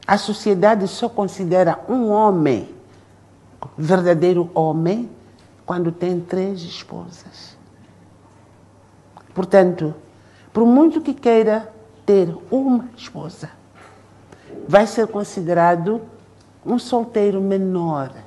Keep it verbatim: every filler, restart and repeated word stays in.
A sociedade só considera um homem, verdadeiro homem, quando tem três esposas. Portanto, por muito que queira ter uma esposa, vai ser considerado um solteiro menor.